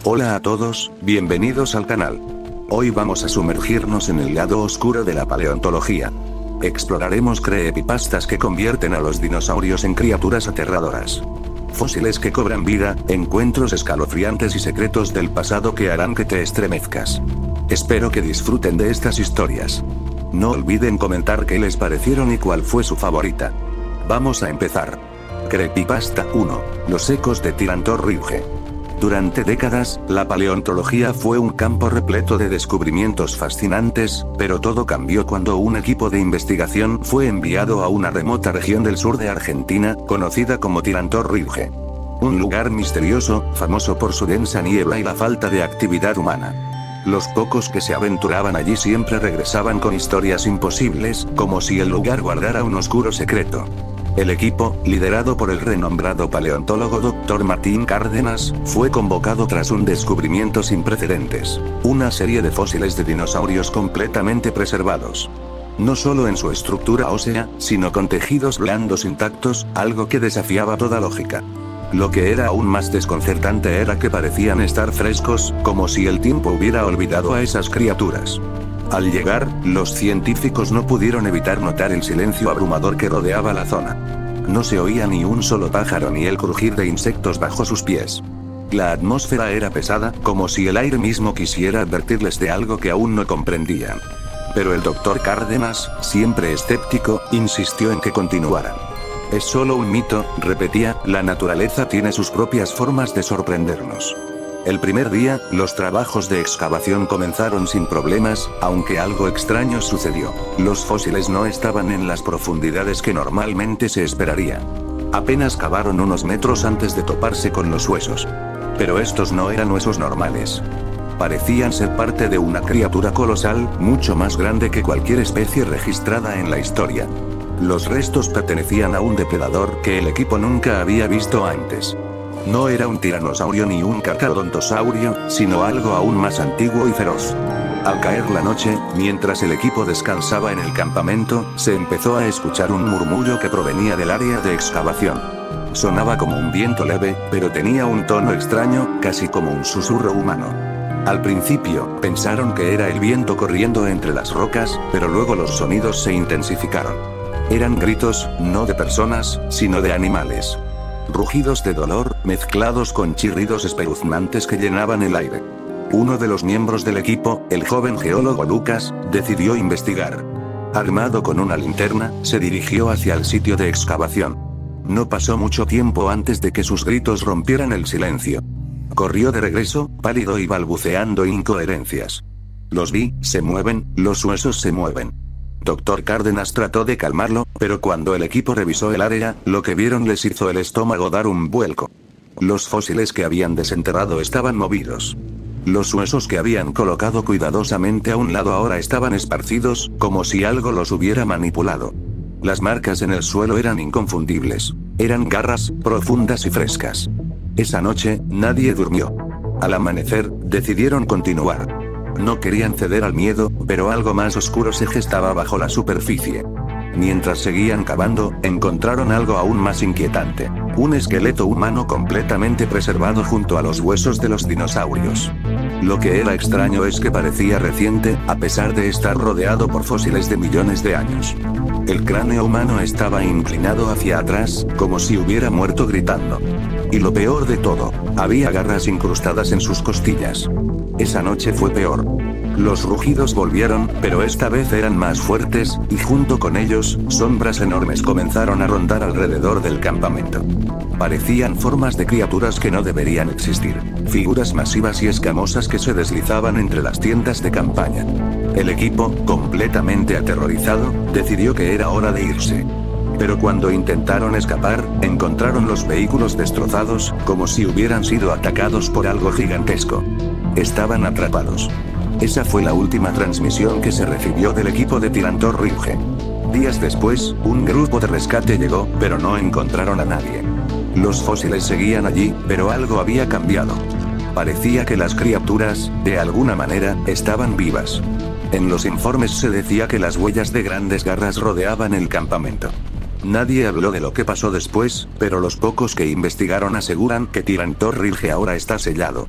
Hola a todos, bienvenidos al canal. Hoy vamos a sumergirnos en el lado oscuro de la paleontología. Exploraremos creepypastas que convierten a los dinosaurios en criaturas aterradoras. Fósiles que cobran vida, encuentros escalofriantes y secretos del pasado que harán que te estremezcas. Espero que disfruten de estas historias. No olviden comentar qué les parecieron y cuál fue su favorita. Vamos a empezar. Creepypasta 1. Los ecos de Tyrannosaurus. Durante décadas, la paleontología fue un campo repleto de descubrimientos fascinantes, pero todo cambió cuando un equipo de investigación fue enviado a una remota región del sur de Argentina, conocida como Tyrannosaurus. Un lugar misterioso, famoso por su densa niebla y la falta de actividad humana. Los pocos que se aventuraban allí siempre regresaban con historias imposibles, como si el lugar guardara un oscuro secreto. El equipo, liderado por el renombrado paleontólogo Dr. Martín Cárdenas, fue convocado tras un descubrimiento sin precedentes: una serie de fósiles de dinosaurios completamente preservados. No solo en su estructura ósea, sino con tejidos blandos intactos, algo que desafiaba toda lógica. Lo que era aún más desconcertante era que parecían estar frescos, como si el tiempo hubiera olvidado a esas criaturas. Al llegar, los científicos no pudieron evitar notar el silencio abrumador que rodeaba la zona. No se oía ni un solo pájaro ni el crujir de insectos bajo sus pies. La atmósfera era pesada, como si el aire mismo quisiera advertirles de algo que aún no comprendían. Pero el Dr. Cárdenas, siempre escéptico, insistió en que continuaran. Es solo un mito, repetía, la naturaleza tiene sus propias formas de sorprendernos. El primer día, los trabajos de excavación comenzaron sin problemas, aunque algo extraño sucedió. Los fósiles no estaban en las profundidades que normalmente se esperaría. Apenas cavaron unos metros antes de toparse con los huesos. Pero estos no eran huesos normales. Parecían ser parte de una criatura colosal, mucho más grande que cualquier especie registrada en la historia. Los restos pertenecían a un depredador que el equipo nunca había visto antes. No era un tiranosaurio ni un carcharodontosaurio, sino algo aún más antiguo y feroz. Al caer la noche, mientras el equipo descansaba en el campamento, se empezó a escuchar un murmullo que provenía del área de excavación. Sonaba como un viento leve, pero tenía un tono extraño, casi como un susurro humano. Al principio, pensaron que era el viento corriendo entre las rocas, pero luego los sonidos se intensificaron. Eran gritos, no de personas, sino de animales. Rugidos de dolor, mezclados con chirridos espeluznantes que llenaban el aire. Uno de los miembros del equipo, el joven geólogo Lucas, decidió investigar. Armado con una linterna, se dirigió hacia el sitio de excavación. No pasó mucho tiempo antes de que sus gritos rompieran el silencio. Corrió de regreso, pálido y balbuceando incoherencias. Los vi, se mueven, los huesos se mueven. Dr. Cárdenas trató de calmarlo, pero cuando el equipo revisó el área, lo que vieron les hizo el estómago dar un vuelco. Los fósiles que habían desenterrado estaban movidos. Los huesos que habían colocado cuidadosamente a un lado ahora estaban esparcidos, como si algo los hubiera manipulado. Las marcas en el suelo eran inconfundibles. Eran garras, profundas y frescas. Esa noche, nadie durmió. Al amanecer, decidieron continuar. No querían ceder al miedo, pero algo más oscuro se gestaba bajo la superficie. Mientras seguían cavando, encontraron algo aún más inquietante: un esqueleto humano completamente preservado junto a los huesos de los dinosaurios. Lo que era extraño es que parecía reciente, a pesar de estar rodeado por fósiles de millones de años. El cráneo humano estaba inclinado hacia atrás, como si hubiera muerto gritando. Y lo peor de todo, había garras incrustadas en sus costillas. Esa noche fue peor. Los rugidos volvieron, pero esta vez eran más fuertes, y junto con ellos, sombras enormes comenzaron a rondar alrededor del campamento. Parecían formas de criaturas que no deberían existir, figuras masivas y escamosas que se deslizaban entre las tiendas de campaña. El equipo, completamente aterrorizado, decidió que era hora de irse. Pero cuando intentaron escapar, encontraron los vehículos destrozados, como si hubieran sido atacados por algo gigantesco. Estaban atrapados. Esa fue la última transmisión que se recibió del equipo de Tyrannosaurus. Días después, un grupo de rescate llegó, pero no encontraron a nadie. Los fósiles seguían allí, pero algo había cambiado. Parecía que las criaturas, de alguna manera, estaban vivas. En los informes se decía que las huellas de grandes garras rodeaban el campamento. Nadie habló de lo que pasó después, pero los pocos que investigaron aseguran que Tyrannosaurus ahora está sellado.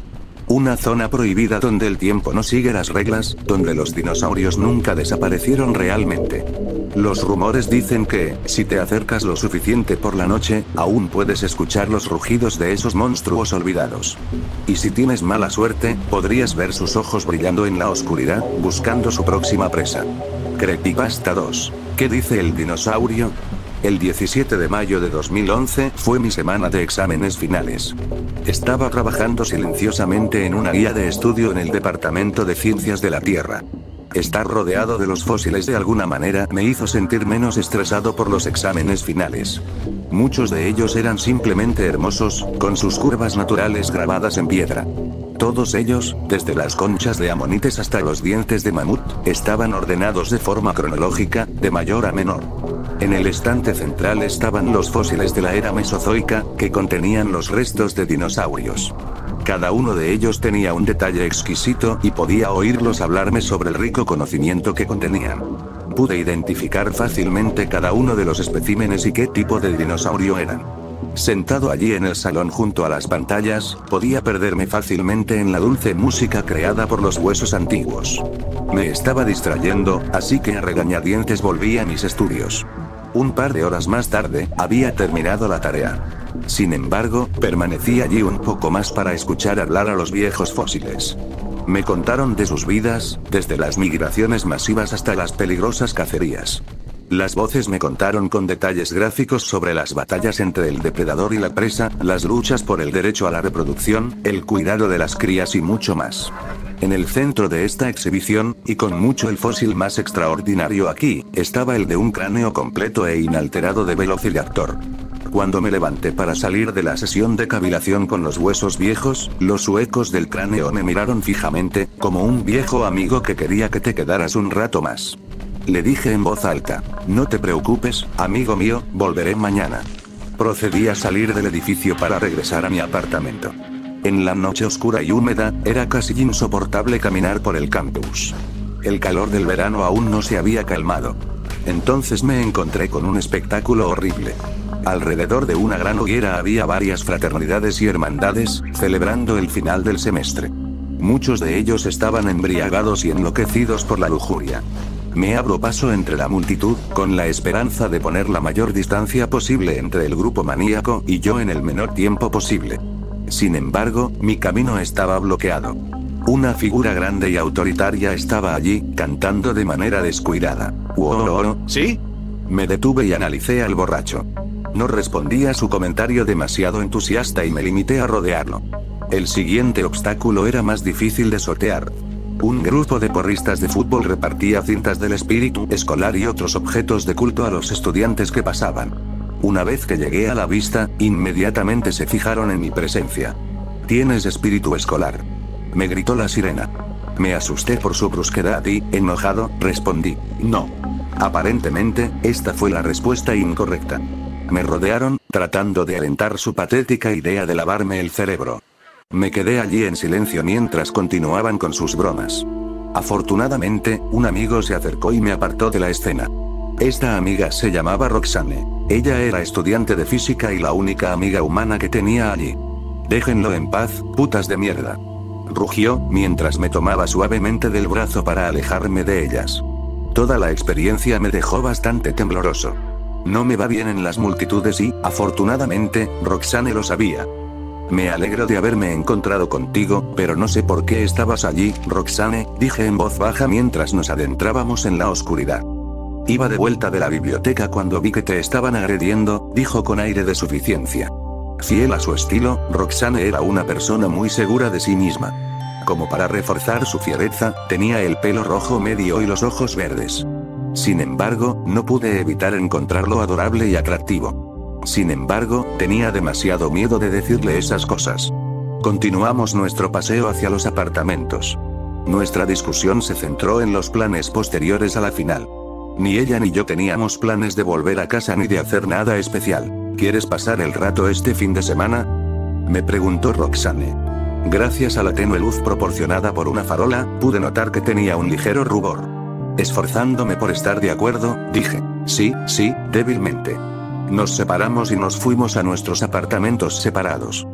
Una zona prohibida donde el tiempo no sigue las reglas, donde los dinosaurios nunca desaparecieron realmente. Los rumores dicen que, si te acercas lo suficiente por la noche, aún puedes escuchar los rugidos de esos monstruos olvidados. Y si tienes mala suerte, podrías ver sus ojos brillando en la oscuridad, buscando su próxima presa. Creepypasta 2. ¿Qué dice el dinosaurio? El 17 de mayo de 2011 fue mi semana de exámenes finales. Estaba trabajando silenciosamente en una guía de estudio en el Departamento de Ciencias de la Tierra. Estar rodeado de los fósiles de alguna manera me hizo sentir menos estresado por los exámenes finales. Muchos de ellos eran simplemente hermosos, con sus curvas naturales grabadas en piedra. Todos ellos, desde las conchas de amonites hasta los dientes de mamut, estaban ordenados de forma cronológica, de mayor a menor. En el estante central estaban los fósiles de la era mesozoica, que contenían los restos de dinosaurios. Cada uno de ellos tenía un detalle exquisito y podía oírlos hablarme sobre el rico conocimiento que contenían. Pude identificar fácilmente cada uno de los especímenes y qué tipo de dinosaurio eran. Sentado allí en el salón junto a las pantallas, podía perderme fácilmente en la dulce música creada por los huesos antiguos. Me estaba distrayendo, así que a regañadientes volví a mis estudios. Un par de horas más tarde, había terminado la tarea. Sin embargo, permanecí allí un poco más para escuchar hablar a los viejos fósiles. Me contaron de sus vidas, desde las migraciones masivas hasta las peligrosas cacerías. Las voces me contaron con detalles gráficos sobre las batallas entre el depredador y la presa, las luchas por el derecho a la reproducción, el cuidado de las crías y mucho más. En el centro de esta exhibición, y con mucho el fósil más extraordinario aquí, estaba el de un cráneo completo e inalterado de Velociraptor. Cuando me levanté para salir de la sesión de cavilación con los huesos viejos, los huecos del cráneo me miraron fijamente, como un viejo amigo que quería que te quedaras un rato más. Le dije en voz alta, no te preocupes, amigo mío, volveré mañana. Procedí a salir del edificio para regresar a mi apartamento. En la noche oscura y húmeda, era casi insoportable caminar por el campus. El calor del verano aún no se había calmado. Entonces me encontré con un espectáculo horrible. Alrededor de una gran hoguera había varias fraternidades y hermandades, celebrando el final del semestre. Muchos de ellos estaban embriagados y enloquecidos por la lujuria. Me abro paso entre la multitud, con la esperanza de poner la mayor distancia posible entre el grupo maníaco y yo en el menor tiempo posible. Sin embargo, mi camino estaba bloqueado. Una figura grande y autoritaria estaba allí, cantando de manera descuidada. «¿Wow? ¿Sí?» Me detuve y analicé al borracho. No respondí a su comentario demasiado entusiasta y me limité a rodearlo. El siguiente obstáculo era más difícil de sortear. Un grupo de porristas de fútbol repartía cintas del espíritu escolar y otros objetos de culto a los estudiantes que pasaban. Una vez que llegué a la vista, inmediatamente se fijaron en mi presencia. «¿Tienes espíritu escolar?», me gritó la sirena. Me asusté por su brusquedad y, enojado, respondí, «No». Aparentemente, esta fue la respuesta incorrecta. Me rodearon, tratando de alentar su patética idea de lavarme el cerebro. Me quedé allí en silencio mientras continuaban con sus bromas. Afortunadamente, un amigo se acercó y me apartó de la escena. Esta amiga se llamaba Roxane. Ella era estudiante de física y la única amiga humana que tenía allí. «Déjenlo en paz, putas de mierda», rugió, mientras me tomaba suavemente del brazo para alejarme de ellas. Toda la experiencia me dejó bastante tembloroso. No me va bien en las multitudes y, afortunadamente, Roxane lo sabía. «Me alegro de haberme encontrado contigo, pero no sé por qué estabas allí, Roxane», dije en voz baja mientras nos adentrábamos en la oscuridad. «Iba de vuelta de la biblioteca cuando vi que te estaban agrediendo», dijo con aire de suficiencia. Fiel a su estilo, Roxane era una persona muy segura de sí misma. Como para reforzar su fiereza, tenía el pelo rojo medio y los ojos verdes. Sin embargo, no pude evitar encontrarlo adorable y atractivo. Sin embargo, tenía demasiado miedo de decirle esas cosas. Continuamos nuestro paseo hacia los apartamentos. Nuestra discusión se centró en los planes posteriores a la final. Ni ella ni yo teníamos planes de volver a casa ni de hacer nada especial. «¿Quieres pasar el rato este fin de semana?», me preguntó Roxane. Gracias a la tenue luz proporcionada por una farola, pude notar que tenía un ligero rubor. Esforzándome por estar de acuerdo, dije, sí, débilmente. Nos separamos y nos fuimos a nuestros apartamentos separados.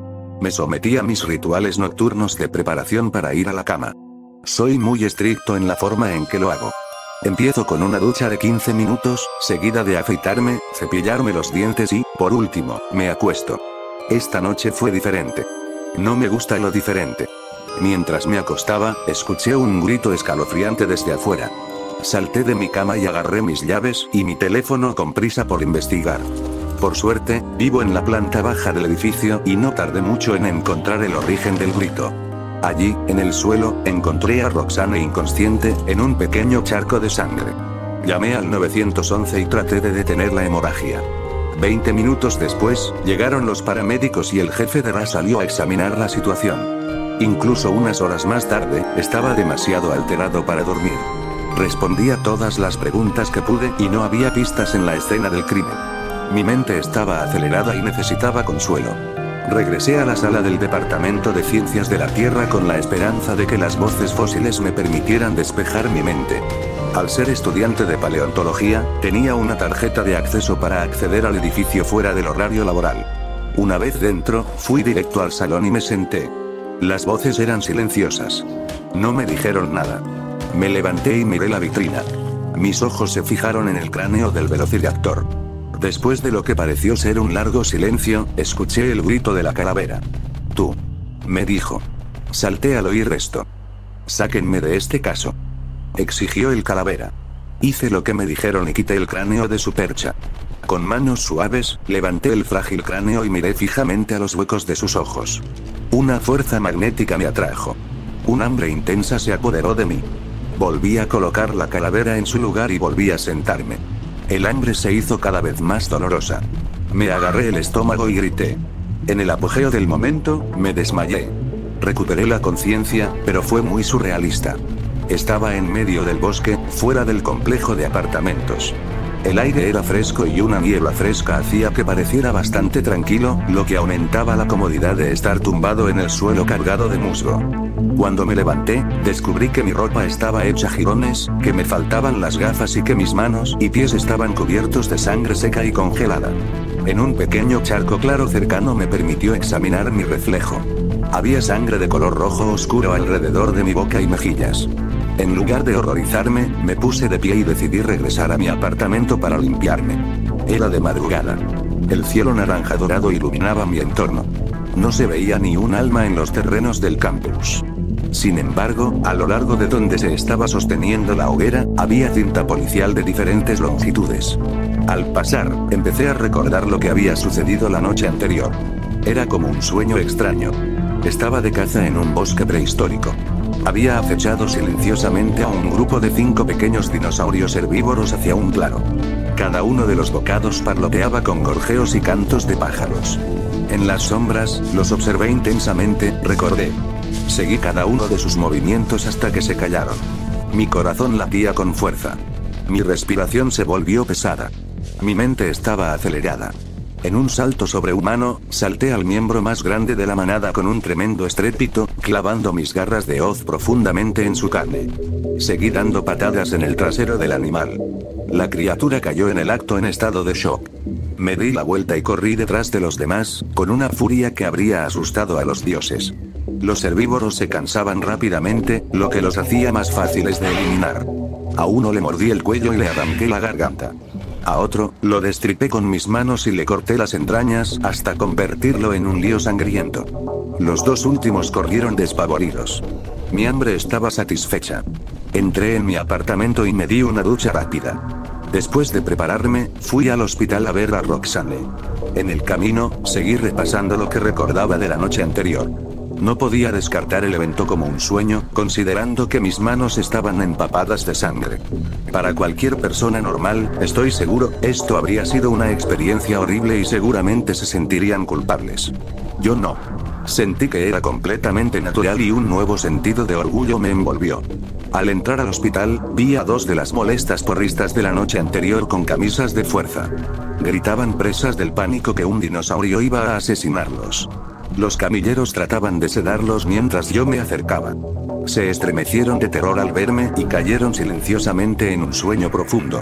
Me sometí a mis rituales nocturnos de preparación para ir a la cama. Soy muy estricto en la forma en que lo hago. Empiezo con una ducha de 15 minutos, seguida de afeitarme, cepillarme los dientes y, por último, me acuesto. Esta noche fue diferente. No me gusta lo diferente. Mientras me acostaba, escuché un grito escalofriante desde afuera. Salté de mi cama y agarré mis llaves y mi teléfono con prisa por investigar. Por suerte, vivo en la planta baja del edificio y no tardé mucho en encontrar el origen del grito. Allí, en el suelo, encontré a Roxane inconsciente, en un pequeño charco de sangre. Llamé al 911 y traté de detener la hemorragia. 20 minutos después, llegaron los paramédicos y el jefe de RA salió a examinar la situación. Incluso unas horas más tarde, estaba demasiado alterado para dormir. Respondí a todas las preguntas que pude y no había pistas en la escena del crimen. Mi mente estaba acelerada y necesitaba consuelo. Regresé a la sala del Departamento de Ciencias de la Tierra con la esperanza de que las voces fósiles me permitieran despejar mi mente. Al ser estudiante de paleontología, tenía una tarjeta de acceso para acceder al edificio fuera del horario laboral. Una vez dentro, fui directo al salón y me senté. Las voces eran silenciosas. No me dijeron nada. Me levanté y miré la vitrina. Mis ojos se fijaron en el cráneo del velociraptor. Después de lo que pareció ser un largo silencio, escuché el grito de la calavera. «Tú», me dijo. Salté al oír esto. «Sáquenme de este caso», exigió el calavera. Hice lo que me dijeron y quité el cráneo de su percha. Con manos suaves, levanté el frágil cráneo y miré fijamente a los huecos de sus ojos. Una fuerza magnética me atrajo. Un hambre intensa se apoderó de mí. Volví a colocar la calavera en su lugar y volví a sentarme. El hambre se hizo cada vez más dolorosa. Me agarré el estómago y grité. En el apogeo del momento, me desmayé. Recuperé la conciencia, pero fue muy surrealista. Estaba en medio del bosque, fuera del complejo de apartamentos. El aire era fresco y una niebla fresca hacía que pareciera bastante tranquilo, lo que aumentaba la comodidad de estar tumbado en el suelo cargado de musgo. Cuando me levanté, descubrí que mi ropa estaba hecha jirones, que me faltaban las gafas y que mis manos y pies estaban cubiertos de sangre seca y congelada. En un pequeño charco claro cercano me permitió examinar mi reflejo. Había sangre de color rojo oscuro alrededor de mi boca y mejillas. En lugar de horrorizarme, me puse de pie y decidí regresar a mi apartamento para limpiarme. Era de madrugada. El cielo naranja dorado iluminaba mi entorno. No se veía ni un alma en los terrenos del campus. Sin embargo, a lo largo de donde se estaba sosteniendo la hoguera, había cinta policial de diferentes longitudes. Al pasar, empecé a recordar lo que había sucedido la noche anterior. Era como un sueño extraño. Estaba de caza en un bosque prehistórico. Había acechado silenciosamente a un grupo de 5 pequeños dinosaurios herbívoros hacia un claro. Cada uno de los bocados parloteaba con gorjeos y cantos de pájaros. En las sombras, los observé intensamente, recordé. Seguí cada uno de sus movimientos hasta que se callaron. Mi corazón latía con fuerza. Mi respiración se volvió pesada. Mi mente estaba acelerada. En un salto sobrehumano, salté al miembro más grande de la manada con un tremendo estrépito, clavando mis garras de hoz profundamente en su carne. Seguí dando patadas en el trasero del animal. La criatura cayó en el acto en estado de shock. Me di la vuelta y corrí detrás de los demás, con una furia que habría asustado a los dioses. Los herbívoros se cansaban rápidamente, lo que los hacía más fáciles de eliminar. A uno le mordí el cuello y le arranqué la garganta. A otro, lo destripé con mis manos y le corté las entrañas hasta convertirlo en un lío sangriento. Los 2 últimos corrieron despavoridos. Mi hambre estaba satisfecha. Entré en mi apartamento y me di una ducha rápida. Después de prepararme, fui al hospital a ver a Roxane. En el camino, seguí repasando lo que recordaba de la noche anterior. No podía descartar el evento como un sueño, considerando que mis manos estaban empapadas de sangre. Para cualquier persona normal, estoy seguro, esto habría sido una experiencia horrible y seguramente se sentirían culpables. Yo no. Sentí que era completamente natural y un nuevo sentido de orgullo me envolvió. Al entrar al hospital, vi a 2 de las molestas porristas de la noche anterior con camisas de fuerza. Gritaban presas del pánico que un dinosaurio iba a asesinarlos. Los camilleros trataban de sedarlos mientras yo me acercaba. Se estremecieron de terror al verme y cayeron silenciosamente en un sueño profundo.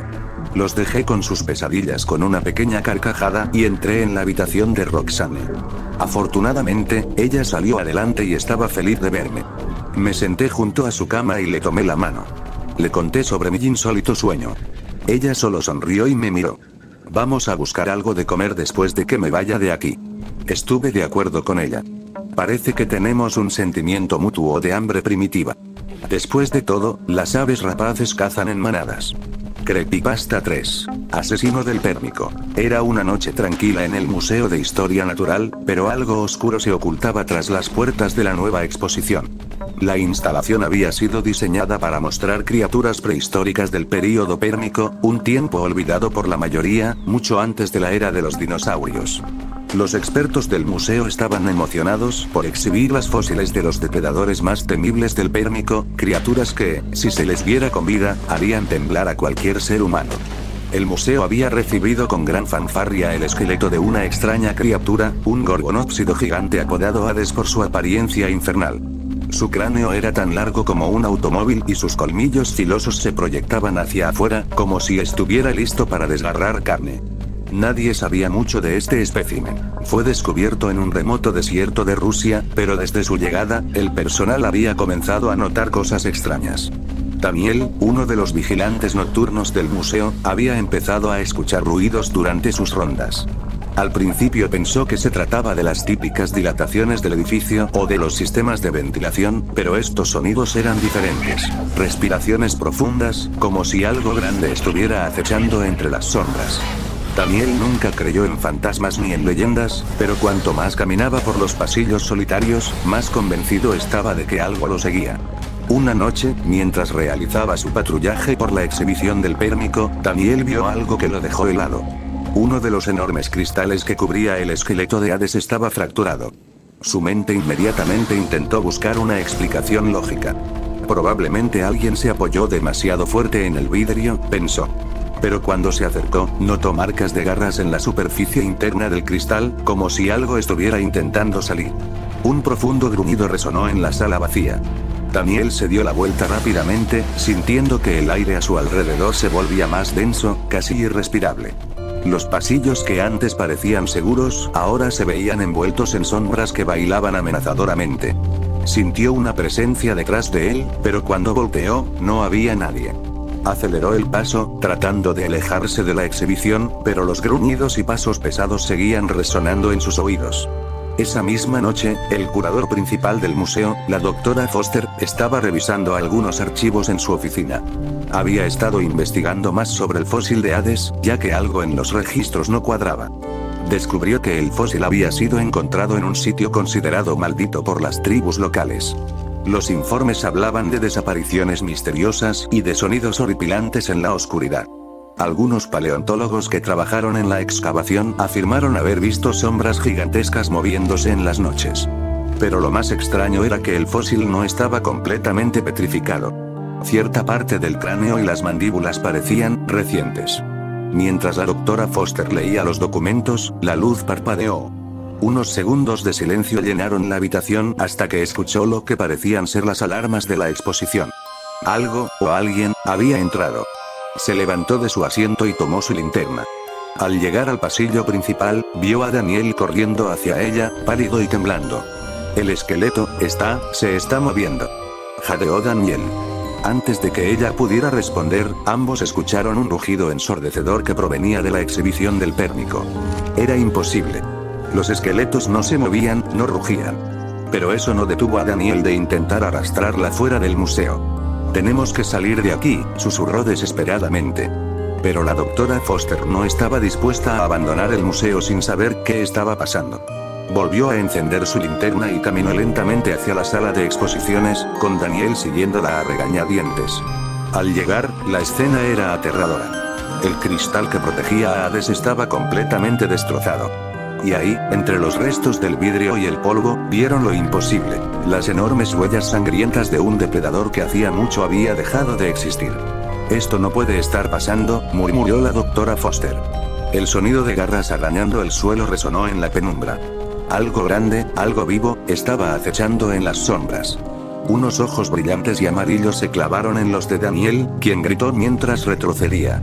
Los dejé con sus pesadillas con una pequeña carcajada y entré en la habitación de Roxane. Afortunadamente, ella salió adelante y estaba feliz de verme. Me senté junto a su cama y le tomé la mano. Le conté sobre mi insólito sueño. Ella solo sonrió y me miró. Vamos a buscar algo de comer después de que me vaya de aquí. Estuve de acuerdo con ella. Parece que tenemos un sentimiento mutuo de hambre primitiva. Después de todo, las aves rapaces cazan en manadas. Creepypasta 3. Asesino del Pérmico. Era una noche tranquila en el Museo de Historia Natural, pero algo oscuro se ocultaba tras las puertas de la nueva exposición. La instalación había sido diseñada para mostrar criaturas prehistóricas del período Pérmico, un tiempo olvidado por la mayoría, mucho antes de la era de los dinosaurios. Los expertos del museo estaban emocionados por exhibir las fósiles de los depredadores más temibles del Pérmico, criaturas que, si se les viera con vida, harían temblar a cualquier ser humano. El museo había recibido con gran fanfarria el esqueleto de una extraña criatura, un gorgonópsido gigante apodado Hades por su apariencia infernal. Su cráneo era tan largo como un automóvil y sus colmillos filosos se proyectaban hacia afuera, como si estuviera listo para desgarrar carne. Nadie sabía mucho de este espécimen. Fue descubierto en un remoto desierto de Rusia, pero desde su llegada, el personal había comenzado a notar cosas extrañas. Daniel, uno de los vigilantes nocturnos del museo, había empezado a escuchar ruidos durante sus rondas. Al principio pensó que se trataba de las típicas dilataciones del edificio o de los sistemas de ventilación, pero estos sonidos eran diferentes. Respiraciones profundas, como si algo grande estuviera acechando entre las sombras. Daniel nunca creyó en fantasmas ni en leyendas, pero cuanto más caminaba por los pasillos solitarios, más convencido estaba de que algo lo seguía. Una noche, mientras realizaba su patrullaje por la exhibición del Pérmico, Daniel vio algo que lo dejó helado. Uno de los enormes cristales que cubría el esqueleto de Hades estaba fracturado. Su mente inmediatamente intentó buscar una explicación lógica. Probablemente alguien se apoyó demasiado fuerte en el vidrio, pensó. Pero cuando se acercó, notó marcas de garras en la superficie interna del cristal, como si algo estuviera intentando salir. Un profundo gruñido resonó en la sala vacía. Daniel se dio la vuelta rápidamente, sintiendo que el aire a su alrededor se volvía más denso, casi irrespirable. Los pasillos que antes parecían seguros, ahora se veían envueltos en sombras que bailaban amenazadoramente. Sintió una presencia detrás de él, pero cuando volteó, no había nadie. Aceleró el paso, tratando de alejarse de la exhibición, pero los gruñidos y pasos pesados seguían resonando en sus oídos. Esa misma noche, el curador principal del museo, la doctora Foster, estaba revisando algunos archivos en su oficina. Había estado investigando más sobre el fósil de Hades, ya que algo en los registros no cuadraba. Descubrió que el fósil había sido encontrado en un sitio considerado maldito por las tribus locales. Los informes hablaban de desapariciones misteriosas y de sonidos horripilantes en la oscuridad. Algunos paleontólogos que trabajaron en la excavación afirmaron haber visto sombras gigantescas moviéndose en las noches. Pero lo más extraño era que el fósil no estaba completamente petrificado. Cierta parte del cráneo y las mandíbulas parecían recientes. Mientras la doctora Foster leía los documentos, la luz parpadeó. Unos segundos de silencio llenaron la habitación hasta que escuchó lo que parecían ser las alarmas de la exposición. Algo, o alguien, había entrado. Se levantó de su asiento y tomó su linterna. Al llegar al pasillo principal, vio a Daniel corriendo hacia ella, pálido y temblando. El esqueleto se está moviendo. Jadeó Daniel. Antes de que ella pudiera responder, ambos escucharon un rugido ensordecedor que provenía de la exhibición del Pérmico. Era imposible. Los esqueletos no se movían, no rugían. Pero eso no detuvo a Daniel de intentar arrastrarla fuera del museo. Tenemos que salir de aquí, susurró desesperadamente. Pero la doctora Foster no estaba dispuesta a abandonar el museo sin saber qué estaba pasando. Volvió a encender su linterna y caminó lentamente hacia la sala de exposiciones, con Daniel siguiéndola a regañadientes. Al llegar, la escena era aterradora. El cristal que protegía a Hades estaba completamente destrozado. Y ahí, entre los restos del vidrio y el polvo, vieron lo imposible: las enormes huellas sangrientas de un depredador que hacía mucho había dejado de existir. Esto no puede estar pasando, murmuró la doctora Foster. El sonido de garras arañando el suelo resonó en la penumbra. Algo grande, algo vivo, estaba acechando en las sombras. Unos ojos brillantes y amarillos se clavaron en los de Daniel, quien gritó mientras retrocedía.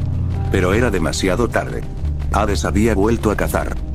Pero era demasiado tarde. Hades había vuelto a cazar.